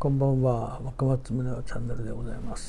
こんばんは、若松宗男チャンネルでございます。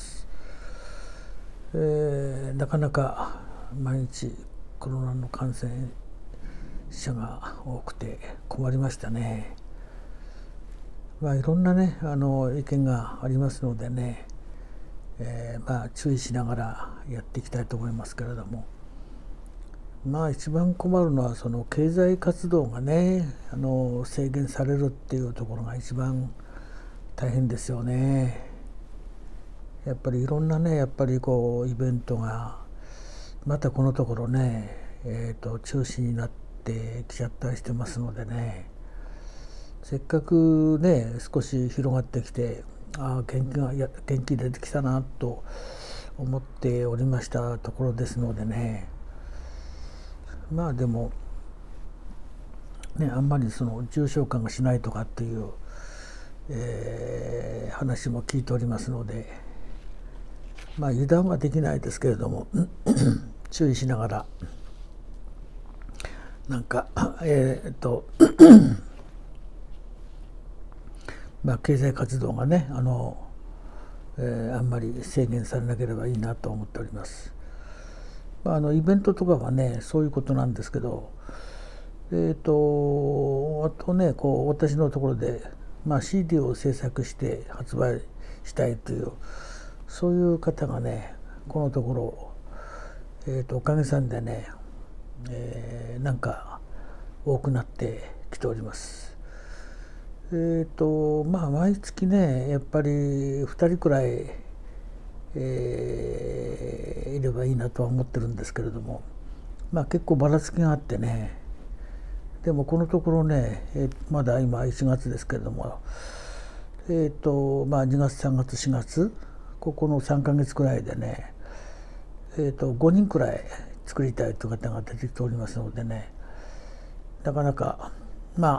なかなか毎日コロナの感染者が多くて困りましたね。いろんなね意見がありますのでね、注意しながらやっていきたいと思いますけれども、一番困るのはその経済活動がね制限されるっていうところが一番大変ですよね。やっぱりいろんなねイベントがまたこのところね、中止になってきちゃったりしてますのでね、せっかくね少し広がってきて元気出てきたなと思っておりましたところですのでね、でもねあんまりその重症化がしないとかっていう、話も聞いておりますので、油断はできないですけれども注意しながら経済活動がねあんまり制限されなければいいなと思っております。イベントとかはねそういうことなんですけど、あとね私のところで、CD を制作して発売したいというそういう方がねこのところ、おかげさんでね、多くなってきております。毎月ねやっぱり2人くらい、いればいいなとは思ってるんですけれども、結構ばらつきがあってね、でもこのところね、まだ今1月ですけれども、2月3月4月ここの3ヶ月くらいでね、5人くらい作りたいという方が出てきておりますのでね、なかなか今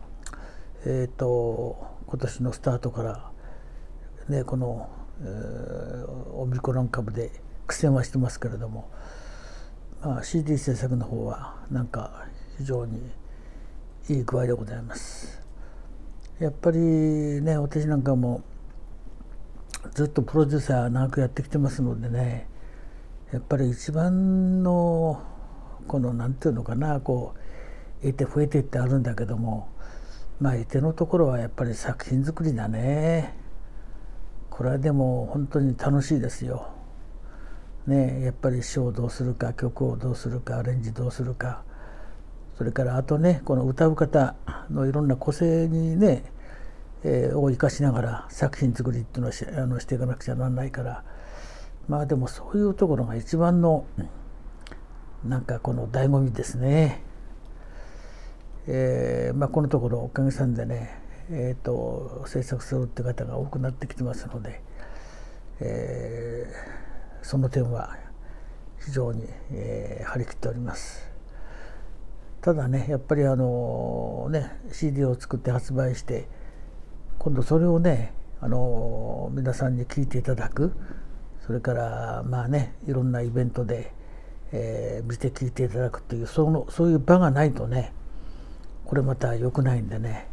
年のスタートからねこの、オミクロン株で苦戦はしてますけれども、CD 制作の方は非常にいい具合でございます。やっぱりね私なんかもずっとプロデューサー長くやってきてますのでね、やっぱり一番のこのなんていうのかな得て増えてってあるんだけども、得てのところはやっぱり作品作りだね。これはでも本当に楽しいですよ。ね、やっぱり詩をどうするか曲をどうするかアレンジどうするか、それからあとねこの歌う方のいろんな個性にね、を生かしながら作品作りっていうのをしていかなくちゃならないから、でもそういうところが一番のこの醍醐味ですね。このところおかげさんでね、制作するって方が多くなってきてますので、その点は非常に、張り切っております。ただねやっぱりCD を作って発売して今度それをね皆さんに聞いていただく、それからいろんなイベントで、見て聞いていただくっていうそういう場がないとねこれまた良くないんでね、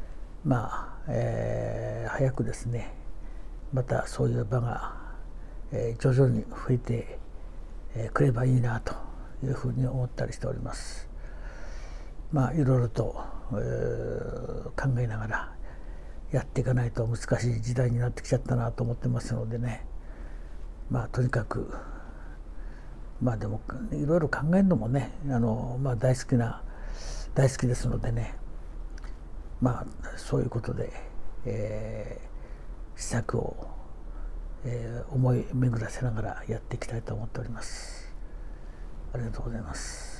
早くですねまたそういう場が、徐々に増えてくればいいなというふうに思ったりしております。いろいろと、考えながらやっていかないと難しい時代になってきちゃったなと思ってますのでね、とにかくでもいろいろ考えるのもね大好きですのでね、そういうことで、施策を、思い巡らせながらやっていきたいと思っております。ありがとうございます。